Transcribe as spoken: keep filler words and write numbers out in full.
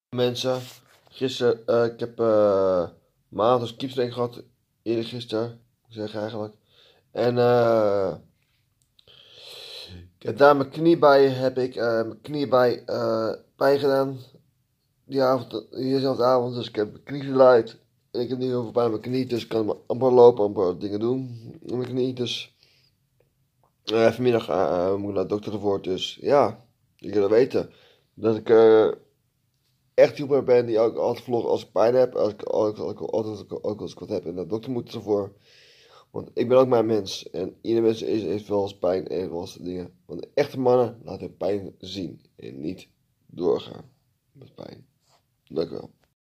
Mensen, gisteren, eh, ik heb uh, maandag dus kiepstraining gehad, eerder gisteren, moet ik zeggen eigenlijk. En eh, ik heb daar mijn knie bij, heb ik eh, mijn knie bij uh, pijn gedaan. Die avond, diezelfde avond, dus ik heb mijn knie verluid. En ik heb nu heel veel pijn aan mijn knie, dus ik kan amper lopen, amper dingen doen met mijn knie. Dus uh, vanmiddag uh, moet ik naar de dokter ervoor, dus ja, ik wil weten dat ik... Uh, echt YouTuber ben die ook altijd vlog als ik pijn heb, als ik altijd ook, ook als ik wat heb en de dokter moet ervoor. Want ik ben ook maar een mens en ieder mens is, heeft wel eens pijn en wel eens dingen. Want echte mannen laten hun pijn zien en niet doorgaan met pijn. Dank u wel.